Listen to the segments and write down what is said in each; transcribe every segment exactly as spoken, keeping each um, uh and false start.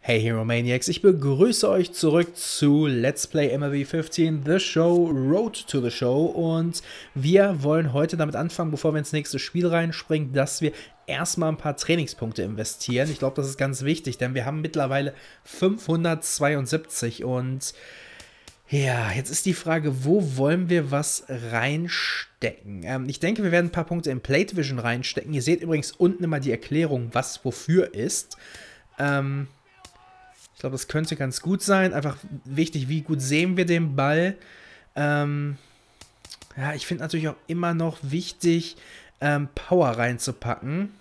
Hey Hero Maniacs, ich begrüße euch zurück zu Let's Play M L B fünfzehn The Show, Road to the Show, und wir wollen heute damit anfangen, bevor wir ins nächste Spiel reinspringen, dass wir erstmal ein paar Trainingspunkte investieren. Ich glaube, das ist ganz wichtig, denn wir haben mittlerweile fünfhundertzweiundsiebzig und ja, jetzt ist die Frage, wo wollen wir was reinstecken? Ähm, ich denke, wir werden ein paar Punkte in Plate Vision reinstecken. Ihr seht übrigens unten immer die Erklärung, was wofür ist. Ähm... Ich glaube, das könnte ganz gut sein. Einfach wichtig, wie gut sehen wir den Ball. Ähm, ja, ich finde natürlich auch immer noch wichtig, ähm, Power reinzupacken.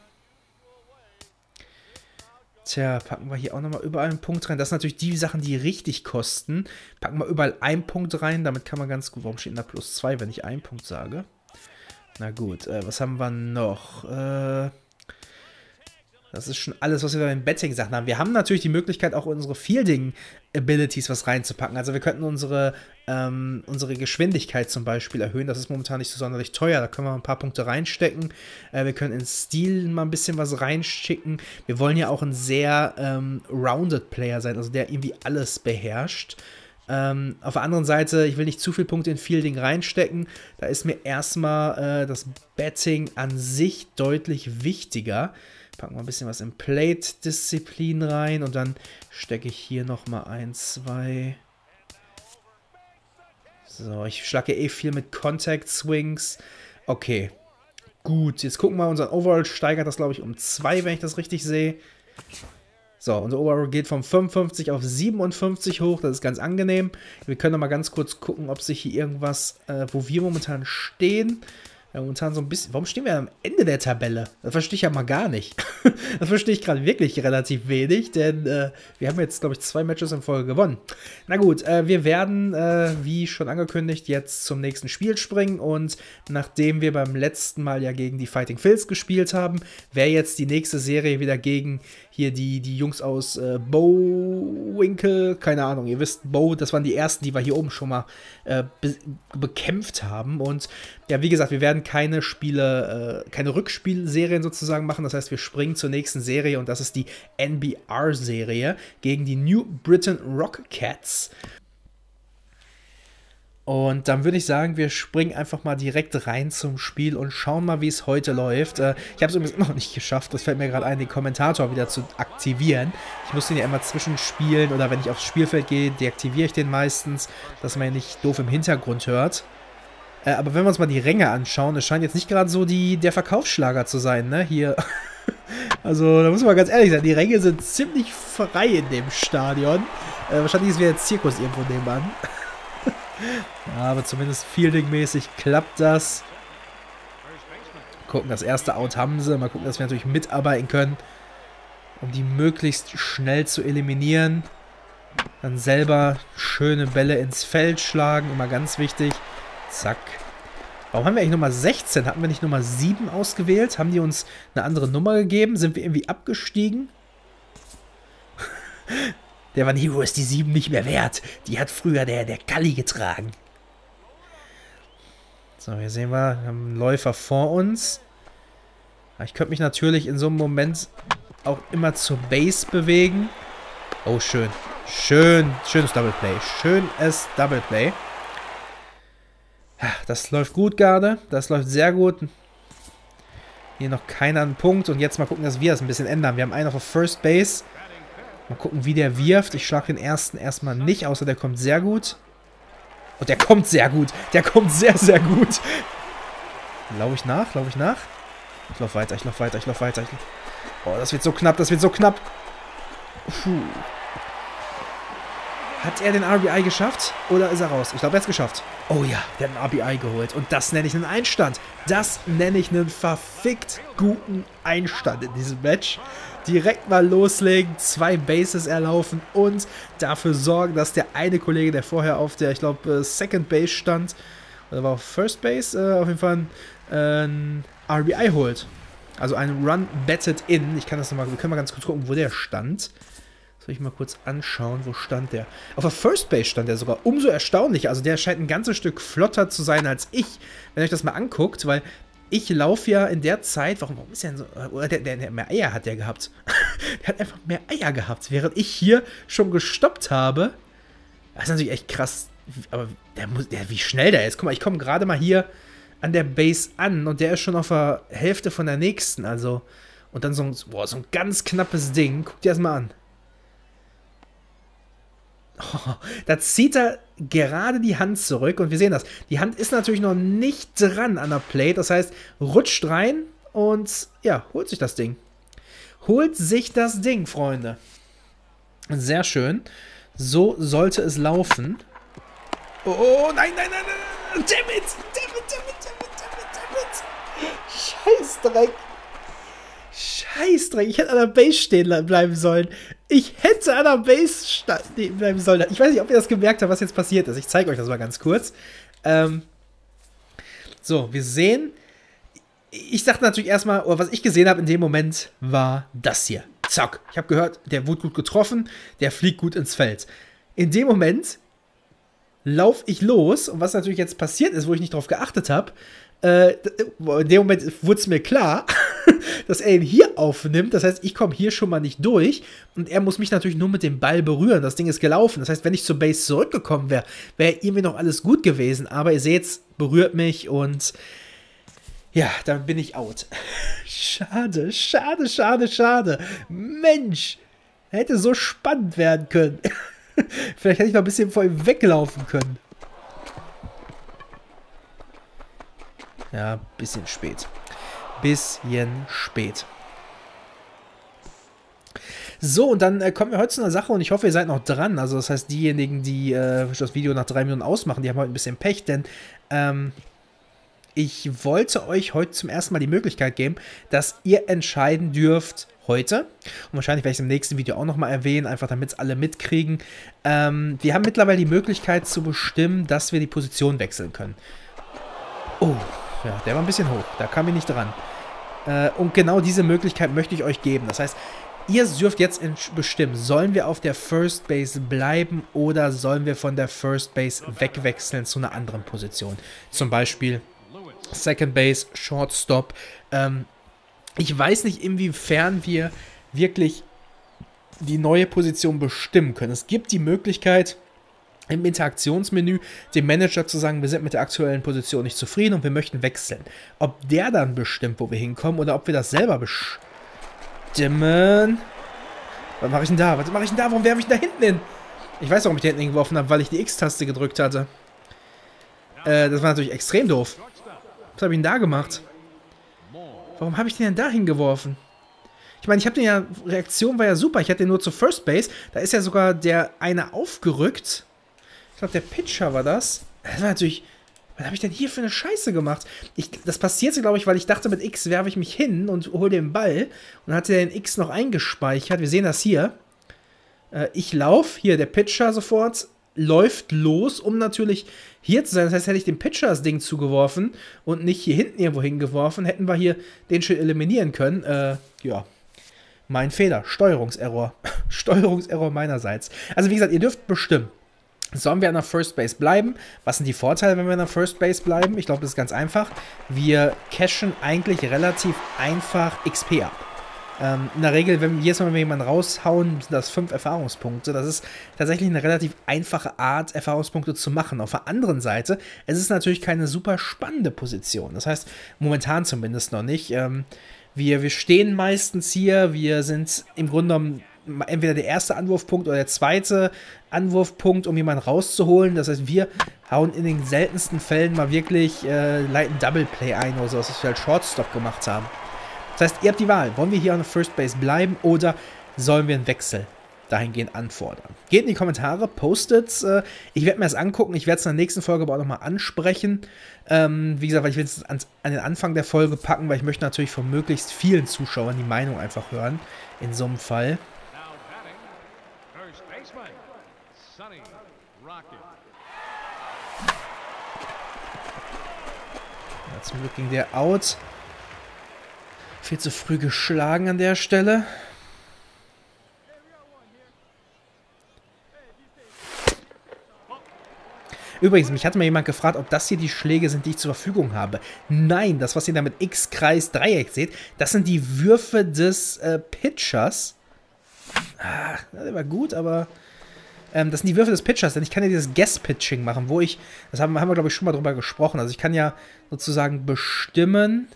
Tja, packen wir hier auch nochmal überall einen Punkt rein. Das sind natürlich die Sachen, die richtig kosten. Packen wir überall einen Punkt rein. Damit kann man ganz gut... Warum steht denn da plus zwei, wenn ich einen Punkt sage? Na gut, äh, was haben wir noch? Äh... Das ist schon alles, was wir bei den Betting-Sachen haben. Wir haben natürlich die Möglichkeit, auch unsere Fielding-Abilities was reinzupacken. Also wir könnten unsere, ähm, unsere Geschwindigkeit zum Beispiel erhöhen. Das ist momentan nicht so sonderlich teuer. Da können wir ein paar Punkte reinstecken. Äh, wir können in Stil mal ein bisschen was reinschicken. Wir wollen ja auch ein sehr ähm, rounded Player sein, also der irgendwie alles beherrscht. Ähm, auf der anderen Seite, ich will nicht zu viele Punkte in Fielding reinstecken. Da ist mir erstmal äh, das Betting an sich deutlich wichtiger. Packen wir ein bisschen was in Plate-Disziplin rein und dann stecke ich hier nochmal ein, zwei. So, ich schlage eh viel mit Contact Swings. Okay, gut. Jetzt gucken wir, unser Overall steigert das, glaube ich, um zwei, wenn ich das richtig sehe. So, unser Overall geht von fünfundfünfzig auf siebenundfünfzig hoch. Das ist ganz angenehm. Wir können noch mal ganz kurz gucken, ob sich hier irgendwas, äh, wo wir momentan stehen. Ja, momentan so ein bisschen. Warum stehen wir am Ende der Tabelle? Das verstehe ich ja mal gar nicht. Das verstehe ich gerade wirklich relativ wenig, denn äh, wir haben jetzt, glaube ich, zwei Matches in Folge gewonnen. Na gut, äh, wir werden, äh, wie schon angekündigt, jetzt zum nächsten Spiel springen, und nachdem wir beim letzten Mal ja gegen die Fighting Phils gespielt haben, wäre jetzt die nächste Serie wieder gegen hier die, die Jungs aus äh, Bowwinkle, keine Ahnung, ihr wisst, Bow, das waren die ersten, die wir hier oben schon mal äh, be bekämpft haben, und ja, wie gesagt, wir werden keine Spiele, äh, keine Rückspielserien sozusagen machen. Das heißt, wir springen zur nächsten Serie, und das ist die N B R-Serie gegen die New Britain Rockcats. Und dann würde ich sagen, wir springen einfach mal direkt rein zum Spiel und schauen mal, wie es heute läuft. Äh, ich habe es übrigens immer noch nicht geschafft, das fällt mir gerade ein, den Kommentator wieder zu aktivieren. Ich muss den ja immer zwischenspielen, oder wenn ich aufs Spielfeld gehe, deaktiviere ich den meistens, dass man ja nicht doof im Hintergrund hört. Äh, aber wenn wir uns mal die Ränge anschauen, es scheint jetzt nicht gerade so die, der Verkaufsschlager zu sein, ne, hier. Also, da muss man ganz ehrlich sein, die Ränge sind ziemlich frei in dem Stadion. Äh, wahrscheinlich ist wieder jetzt Zirkus irgendwo nebenan. Ja, aber zumindest Fielding-mäßig klappt das. Gucken, das erste Out haben sie. Mal gucken, dass wir natürlich mitarbeiten können, um die möglichst schnell zu eliminieren. Dann selber schöne Bälle ins Feld schlagen, immer ganz wichtig. Zack. Warum haben wir eigentlich Nummer sechzehn? Hatten wir nicht Nummer sieben ausgewählt? Haben die uns eine andere Nummer gegeben? Sind wir irgendwie abgestiegen? Der Van Hero ist die sieben nicht mehr wert. Die hat früher der, der Kalli getragen. So, hier sehen wir, wir haben einen Läufer vor uns. Ich könnte mich natürlich in so einem Moment auch immer zur Base bewegen. Oh, schön. Schön, schönes Double Play. Schönes Double Play. Das läuft gut gerade. Das läuft sehr gut. Hier noch keiner einen Punkt. Und jetzt mal gucken, dass wir das ein bisschen ändern. Wir haben einen auf der First Base. Mal gucken, wie der wirft. Ich schlage den ersten erstmal nicht, außer der kommt sehr gut. Und der kommt sehr gut. Der kommt sehr, sehr gut. Laufe ich nach? Laufe ich nach? Ich laufe weiter, ich laufe weiter, ich laufe weiter. Ich lauf... Oh, das wird so knapp, das wird so knapp. Puh. Hat er den R B I geschafft? Oder ist er raus? Ich glaube, er hat es geschafft. Oh ja, der hat einen R B I geholt. Und das nenne ich einen Einstand. Das nenne ich einen verfickt guten Einstand in diesem Match. Direkt mal loslegen, zwei Bases erlaufen und dafür sorgen, dass der eine Kollege, der vorher auf der, ich glaube, Second Base stand, oder war auf First Base, äh, auf jeden Fall ein äh, R B I holt. Also ein Run batted in. Ich kann das nochmal, wir können mal ganz kurz gucken, wo der stand. Soll ich mal kurz anschauen, wo stand der? Auf der First Base stand der sogar. Umso erstaunlicher. Also der scheint ein ganzes Stück flotter zu sein als ich, wenn ihr euch das mal anguckt, weil ich laufe ja in der Zeit, warum, warum ist der denn so, oder der, der, der mehr Eier hat der gehabt. Der hat einfach mehr Eier gehabt, während ich hier schon gestoppt habe. Das ist natürlich echt krass. Aber der muss, der, wie schnell der ist. Guck mal, ich komme gerade mal hier an der Base an und der ist schon auf der Hälfte von der nächsten. Also, und dann so ein, boah, so ein ganz knappes Ding. Guck dir das mal an. Oh, da zieht er gerade die Hand zurück und wir sehen das. Die Hand ist natürlich noch nicht dran an der Plate. Das heißt, rutscht rein und ja, holt sich das Ding. Holt sich das Ding, Freunde. Sehr schön. So sollte es laufen. Oh, nein, nein, nein, nein. Damn it, damn it, damn it, damn it, damn it. Scheißdreck. Scheißdreck. Ich hätte an der Base stehen bleiben sollen. Ich hätte an der Base stehen bleiben sollen. Ich weiß nicht, ob ihr das gemerkt habt, was jetzt passiert ist. Ich zeige euch das mal ganz kurz. Ähm, so, wir sehen. Ich dachte natürlich erstmal, oder was ich gesehen habe in dem Moment, war das hier. Zack. Ich habe gehört, der wurde gut getroffen, der fliegt gut ins Feld. In dem Moment laufe ich los und was natürlich jetzt passiert ist, wo ich nicht drauf geachtet habe, äh, in dem Moment wurde es mir klar, dass er ihn hier aufnimmt. Das heißt, ich komme hier schon mal nicht durch und er muss mich natürlich nur mit dem Ball berühren. Das Ding ist gelaufen. Das heißt, wenn ich zur Base zurückgekommen wäre, wäre irgendwie noch alles gut gewesen. Aber ihr seht, es berührt mich und ja, dann bin ich out. Schade, schade, schade, schade. Mensch, hätte so spannend werden können. Vielleicht hätte ich noch ein bisschen vor ihm weglaufen können. Ja, bisschen spät. Bisschen spät. So, und dann äh, kommen wir heute zu einer Sache und ich hoffe, ihr seid noch dran. Also das heißt, diejenigen, die äh, das Video nach drei Minuten ausmachen, die haben heute ein bisschen Pech, denn ähm, ich wollte euch heute zum ersten Mal die Möglichkeit geben, dass ihr entscheiden dürft heute. Und wahrscheinlich werde ich es im nächsten Video auch nochmal erwähnen, einfach damit es alle mitkriegen. Ähm, wir haben mittlerweile die Möglichkeit zu bestimmen, dass wir die Position wechseln können. Oh, ja, der war ein bisschen hoch. Da kam ich nicht dran. Äh, und genau diese Möglichkeit möchte ich euch geben. Das heißt, ihr dürft jetzt bestimmen, sollen wir auf der First Base bleiben oder sollen wir von der First Base wegwechseln zu einer anderen Position. Zum Beispiel Second Base, Shortstop. Ähm, ich weiß nicht, inwiefern wir wirklich die neue Position bestimmen können. Es gibt die Möglichkeit, im Interaktionsmenü dem Manager zu sagen, wir sind mit der aktuellen Position nicht zufrieden und wir möchten wechseln. Ob der dann bestimmt, wo wir hinkommen, oder ob wir das selber bestimmen. Was mache ich denn da? Was mache ich denn da? Warum werfe ich denn da hinten hin? Ich weiß, warum ich da hinten geworfen habe, weil ich die X-Taste gedrückt hatte. Äh, das war natürlich extrem doof. Was habe ich denn da gemacht? Warum habe ich den denn da hingeworfen? Ich meine, ich habe den ja, Reaktion war ja super. Ich hatte den nur zur First Base. Da ist ja sogar der eine aufgerückt. Ich glaube, der Pitcher war das. Das war natürlich... Was habe ich denn hier für eine Scheiße gemacht? Ich, das passiert, glaube ich, weil ich dachte, mit X werfe ich mich hin und hole den Ball. Und hatte den X noch eingespeichert. Wir sehen das hier. Äh, ich laufe. Hier, der Pitcher sofort läuft los, um natürlich hier zu sein. Das heißt, hätte ich dem Pitcher das Ding zugeworfen und nicht hier hinten irgendwo hingeworfen, hätten wir hier den schon eliminieren können. Äh, ja. Mein Fehler. Steuerungserror. Steuerungserror meinerseits. Also wie gesagt, ihr dürft bestimmen. Sollen wir an der First Base bleiben? Was sind die Vorteile, wenn wir an der First Base bleiben? Ich glaube, das ist ganz einfach. Wir cashen eigentlich relativ einfach X P ab. Ähm, in der Regel, wenn wir jedes Mal, wenn wir jemanden raushauen, sind das fünf Erfahrungspunkte. Das ist tatsächlich eine relativ einfache Art, Erfahrungspunkte zu machen. Auf der anderen Seite, es ist natürlich keine super spannende Position. Das heißt, momentan zumindest noch nicht. Ähm, wir, wir stehen meistens hier, wir sind im Grunde genommen entweder der erste Anwurfpunkt oder der zweite Anwurfpunkt, um jemanden rauszuholen. Das heißt, wir hauen in den seltensten Fällen mal wirklich äh, leiten Double Play ein oder so, was wir halt Shortstop gemacht haben. Das heißt, ihr habt die Wahl. Wollen wir hier an der First Base bleiben oder sollen wir einen Wechsel dahingehend anfordern? Geht in die Kommentare, postet's. Äh, ich werde mir das angucken. Ich werde es in der nächsten Folge aber auch nochmal ansprechen. Ähm, wie gesagt, weil ich will es an, an den Anfang der Folge packen, weil ich möchte natürlich von möglichst vielen Zuschauern die Meinung einfach hören. In so einem Fall. Ja, zum Glück ging der out. Viel zu früh geschlagen an der Stelle. Übrigens, mich hatte mal jemand gefragt, ob das hier die Schläge sind, die ich zur Verfügung habe. Nein, das, was ihr da mit X, Kreis, Dreieck seht, das sind die Würfe des äh, Pitchers. Ah, das war gut, aber ähm, das sind die Würfe des Pitchers, denn ich kann ja dieses Guess-Pitching machen, wo ich, das haben, haben wir, glaube ich, schon mal drüber gesprochen, also ich kann ja sozusagen bestimmen,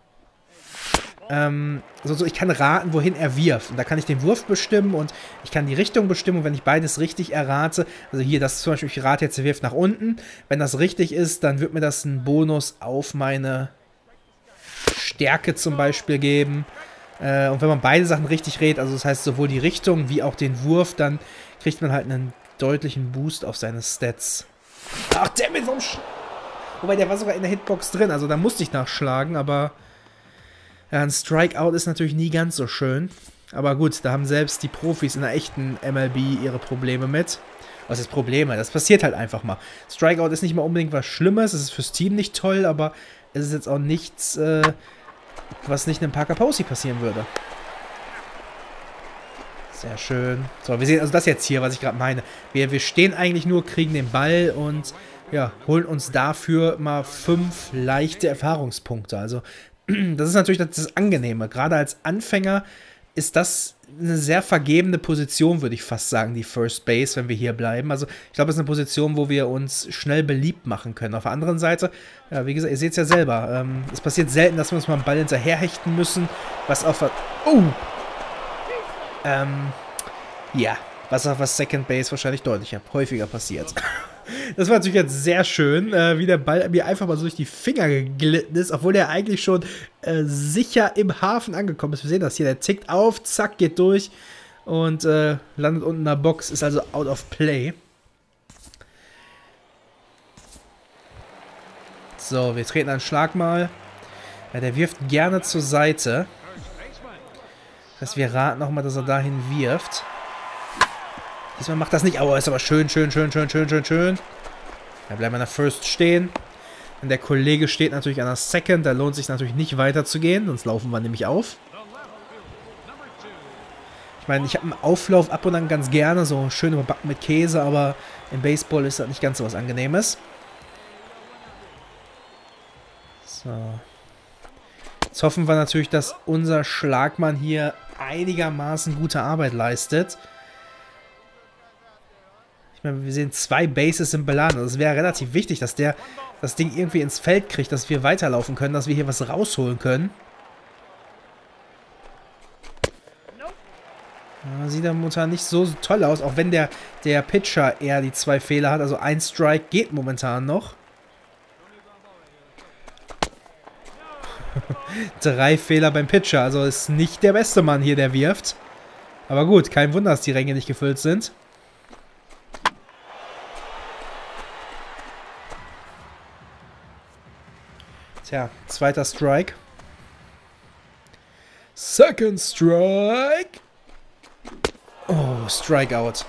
ähm, also ich kann raten, wohin er wirft. Und da kann ich den Wurf bestimmen und ich kann die Richtung bestimmen. Und wenn ich beides richtig errate, also hier, das ist zum Beispiel, ich rate jetzt, er wirft nach unten. Wenn das richtig ist, dann wird mir das einen Bonus auf meine Stärke zum Beispiel geben. Äh, und wenn man beide Sachen richtig rät, also das heißt sowohl die Richtung wie auch den Wurf, dann kriegt man halt einen deutlichen Boost auf seine Stats. Ach, dammit, warum sch Wobei, der war sogar in der Hitbox drin, also da musste ich nachschlagen, aber ja, ein Strikeout ist natürlich nie ganz so schön. Aber gut, da haben selbst die Profis in der echten M L B ihre Probleme mit. Was ist Probleme? Das passiert halt einfach mal. Strikeout ist nicht mal unbedingt was Schlimmes, es ist fürs Team nicht toll, aber es ist jetzt auch nichts, äh, was nicht einem Parker Posey passieren würde. Sehr schön. So, wir sehen also das jetzt hier, was ich gerade meine. Wir, wir stehen eigentlich nur, kriegen den Ball und ja, holen uns dafür mal fünf leichte Erfahrungspunkte. Also das ist natürlich das, das Angenehme. Gerade als Anfänger ist das eine sehr vergebene Position, würde ich fast sagen, die First Base, wenn wir hier bleiben. Also ich glaube, es ist eine Position, wo wir uns schnell beliebt machen können. Auf der anderen Seite, ja, wie gesagt, ihr seht es ja selber, ähm, es passiert selten, dass wir uns mal einen Ball hinterherhechten müssen, was auf... Oh! Ähm, ja, was auf der Second Base wahrscheinlich deutlich häufiger passiert. Das war natürlich jetzt sehr schön, äh, wie der Ball mir einfach mal so durch die Finger geglitten ist, obwohl der eigentlich schon äh, sicher im Hafen angekommen ist. Wir sehen das hier, der tickt auf, zack, geht durch und äh, landet unten in der Box, ist also out of play. So, wir treten einen Schlag mal. Ja, der wirft gerne zur Seite. Das heißt, wir raten nochmal, dass er dahin wirft. Diesmal macht das nicht. Aua, ist aber schön, schön, schön, schön, schön, schön, schön. Da bleiben wir an der First stehen. Und der Kollege steht natürlich an der Second. Da lohnt es sich natürlich nicht weiter zu gehen, sonst laufen wir nämlich auf. Ich meine, ich habe einen Auflauf ab und an ganz gerne, so schön überbacken mit Käse, aber im Baseball ist das nicht ganz so was Angenehmes. So. Jetzt hoffen wir natürlich, dass unser Schlagmann hier einigermaßen gute Arbeit leistet. Ich meine, wir sehen zwei Bases im Beladen. Also es wäre relativ wichtig, dass der das Ding irgendwie ins Feld kriegt, dass wir weiterlaufen können, dass wir hier was rausholen können. Ja, sieht ja momentan nicht so toll aus, auch wenn der, der Pitcher eher die zwei Fehler hat. Also ein Strike geht momentan noch. Drei Fehler beim Pitcher, also ist nicht der beste Mann hier, der wirft. Aber gut, kein Wunder, dass die Ränge nicht gefüllt sind. Tja, zweiter Strike. Second Strike. Oh, Strikeout.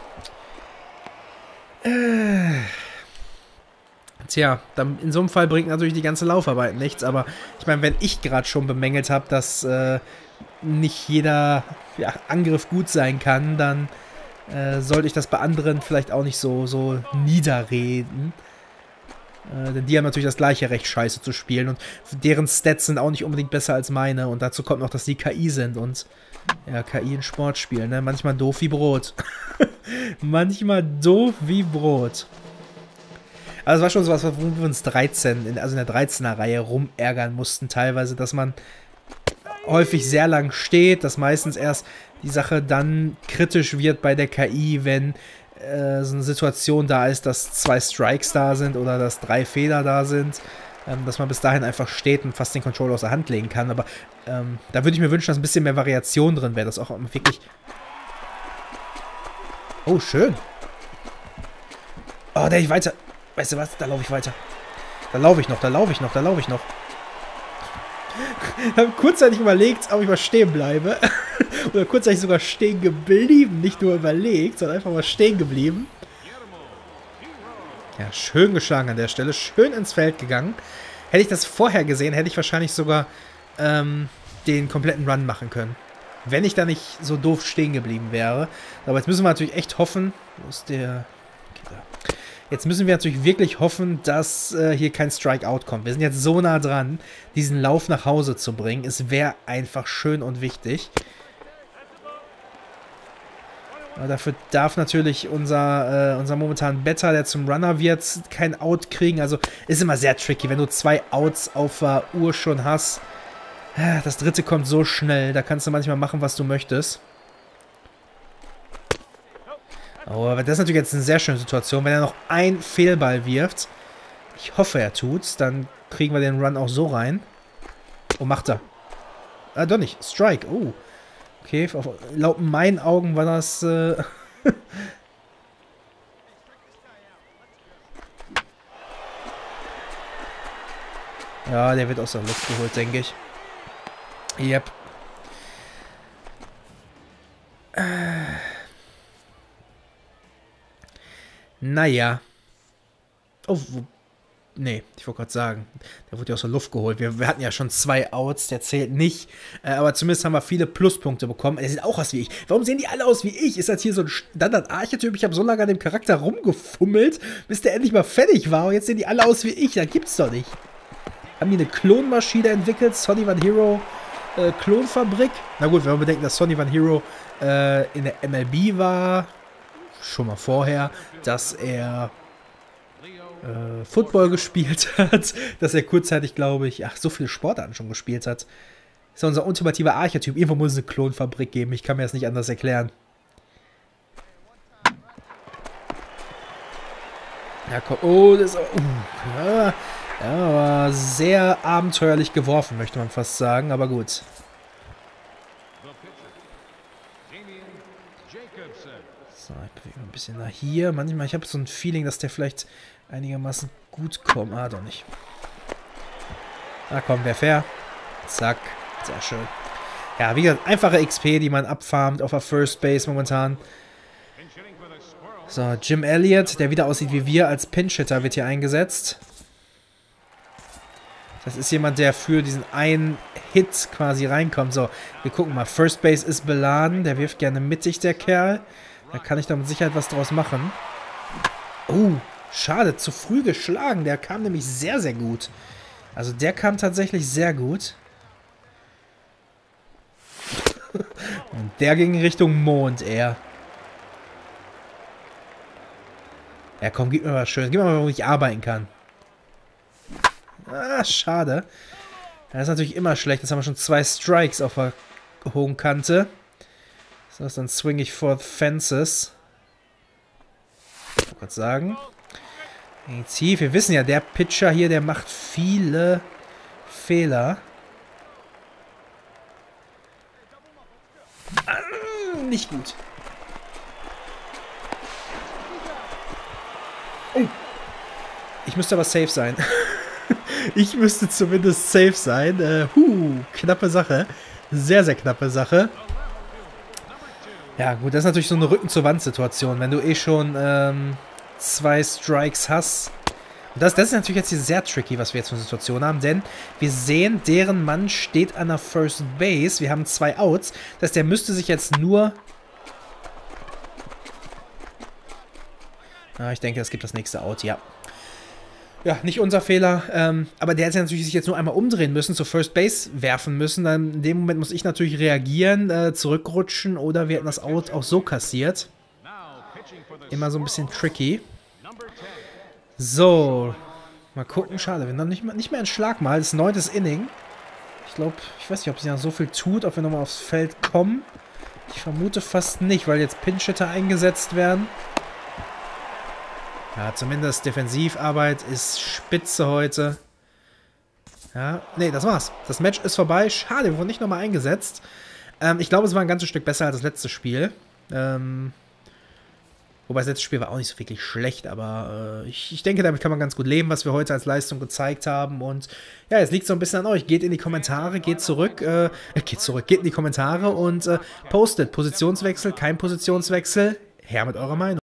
Äh. Tja, dann in so einem Fall bringt natürlich die ganze Laufarbeit nichts, aber ich meine, wenn ich gerade schon bemängelt habe, dass äh, nicht jeder ja, Angriff gut sein kann, dann äh, sollte ich das bei anderen vielleicht auch nicht so, so niederreden. Äh, denn die haben natürlich das gleiche Recht, scheiße zu spielen und deren Stats sind auch nicht unbedingt besser als meine und dazu kommt noch, dass die K I sind und ja, K I in Sportspielen, ne? Manchmal doof wie Brot. Manchmal doof wie Brot. Also es war schon so was, wo wir uns dreizehn, in, also in der dreizehner Reihe rumärgern mussten teilweise, dass man häufig sehr lang steht, dass meistens erst die Sache dann kritisch wird bei der K I, wenn äh, so eine Situation da ist, dass zwei Strikes da sind oder dass drei Fehler da sind, ähm, dass man bis dahin einfach steht und fast den Controller aus der Hand legen kann. Aber ähm, da würde ich mir wünschen, dass ein bisschen mehr Variation drin wäre, dass auch wirklich... Oh, schön. Oh, der ich weiter... Weißt du was? Da laufe ich weiter. Da laufe ich noch, da laufe ich noch, da laufe ich noch. Ich habe kurzzeitig überlegt, ob ich mal stehen bleibe. Oder kurzzeitig sogar stehen geblieben. Nicht nur überlegt, sondern einfach mal stehen geblieben. Ja, schön geschlagen an der Stelle. Schön ins Feld gegangen. Hätte ich das vorher gesehen, hätte ich wahrscheinlich sogar ähm, den kompletten Run machen können. Wenn ich da nicht so doof stehen geblieben wäre. Aber jetzt müssen wir natürlich echt hoffen. Wo ist der... Okay, da. Jetzt müssen wir natürlich wirklich hoffen, dass äh, hier kein Strikeout kommt. Wir sind jetzt so nah dran, diesen Lauf nach Hause zu bringen. Es wäre einfach schön und wichtig. Aber dafür darf natürlich unser, äh, unser momentan Better, der zum Runner wird, kein Out kriegen. Also ist immer sehr tricky, wenn du zwei Outs auf der Uhr schon hast. Das dritte kommt so schnell, da kannst du manchmal machen, was du möchtest. Oh, aber das ist natürlich jetzt eine sehr schöne Situation, wenn er noch ein Fehlball wirft. Ich hoffe, er tut's, dann kriegen wir den Run auch so rein. Oh, macht er. Ah, doch nicht. Strike. Oh. Okay, auf, laut meinen Augen war das... Äh ja, der wird aus der Luft geholt, denke ich. Yep. Äh. Naja. Oh, wo... Nee, ich wollte gerade sagen, der wurde ja aus der Luft geholt. Wir, wir hatten ja schon zwei Outs, der zählt nicht. Äh, aber zumindest haben wir viele Pluspunkte bekommen. Der sieht auch aus wie ich. Warum sehen die alle aus wie ich? Ist das hier so ein Standard-Archetyp? Ich habe so lange an dem Charakter rumgefummelt, bis der endlich mal fertig war. Und jetzt sehen die alle aus wie ich. Das gibt's doch nicht. Haben die eine Klonmaschine entwickelt? Sonny Van Hero äh, Klonfabrik? Na gut, wenn wir bedenken, dass Sonny Van Hero äh, in der M L B war, schon mal vorher, dass er Äh, Football gespielt hat, dass er kurzzeitig, glaube ich, ach, so viele Sportarten schon gespielt hat. Ist ja unser ultimativer Archetyp. Irgendwo muss es eine Klonfabrik geben. Ich kann mir das nicht anders erklären. Ja, komm. Oh, das ist... Uh, ja, ja, war sehr abenteuerlich geworfen, möchte man fast sagen. Aber gut. So, ich bewege ein bisschen nach hier. Manchmal, ich habe so ein Feeling, dass der vielleicht einigermaßen gut kommt. Ah, doch nicht. Na komm, wäre fair. Zack. Sehr schön. Ja, wie gesagt, einfache X P, die man abfarmt auf der First Base momentan. So, Jim Elliott, der wieder aussieht wie wir, als Pinch-Hitter wird hier eingesetzt. Das ist jemand, der für diesen einen Hit quasi reinkommt. So, wir gucken mal. First Base ist beladen. Der wirft gerne mittig, der Kerl. Da kann ich da mit Sicherheit was draus machen. Oh, schade, zu früh geschlagen. Der kam nämlich sehr, sehr gut. Also der kam tatsächlich sehr gut. Und der ging Richtung Mond eher. Ja, komm, gib mir was Schönes. Gib mir mal, wo ich arbeiten kann. Ah, schade. Das ist natürlich immer schlecht. Jetzt haben wir schon zwei Strikes auf der hohen Kante. So, dann swing ich for Fences. Ich wollte gerade sagen. Tief. Wir wissen ja, der Pitcher hier, der macht viele Fehler. Ah, nicht gut. Oh. Ich müsste aber safe sein. Ich müsste zumindest safe sein. Äh, huh, knappe Sache. Sehr, sehr knappe Sache. Ja, gut, das ist natürlich so eine Rücken-zur-Wand-Situation, wenn du eh schon ähm, zwei Strikes hast. Und das, das ist natürlich jetzt hier sehr tricky, was wir jetzt für eine Situation haben, denn wir sehen, deren Mann steht an der First Base. Wir haben zwei Outs. Das heißt, der müsste sich jetzt nur... Ah, ich denke, es gibt das nächste Out, ja. Ja, nicht unser Fehler, ähm, aber der hätte natürlich sich jetzt nur einmal umdrehen müssen, zur First Base werfen müssen. Dann in dem Moment muss ich natürlich reagieren, äh, zurückrutschen oder wir hätten das Out auch so kassiert. Immer so ein bisschen tricky. So, mal gucken, schade, wir haben nicht mehr, nicht mehr ein Schlagmal, das ist neuntes Inning. Ich glaube, ich weiß nicht, ob sie noch so viel tut, ob wir nochmal aufs Feld kommen. Ich vermute fast nicht, weil jetzt Pinch-Hitter eingesetzt werden. Ja, zumindest Defensivarbeit ist spitze heute. Ja, nee, das war's. Das Match ist vorbei. Schade, wir wurden nicht nochmal eingesetzt. Ähm, ich glaube, es war ein ganzes Stück besser als das letzte Spiel. Ähm, wobei das letzte Spiel war auch nicht so wirklich schlecht, aber äh, ich, ich denke, damit kann man ganz gut leben, was wir heute als Leistung gezeigt haben. Und ja, es liegt so ein bisschen an euch. Geht in die Kommentare, geht zurück, äh, geht zurück, geht in die Kommentare und äh, postet Positionswechsel, kein Positionswechsel. Her mit eurer Meinung.